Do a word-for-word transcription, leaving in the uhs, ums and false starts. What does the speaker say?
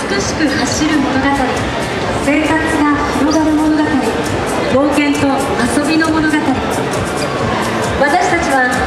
美しく走る物語、生活が広がる物語、冒険と遊びの物語。私たちは